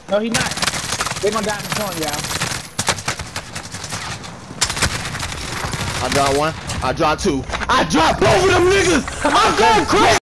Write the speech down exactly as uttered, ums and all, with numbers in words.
No, he not. They gonna die in the corner, y'all. I dropped one. I dropped two. I dropped both of them niggas. I'm going crazy.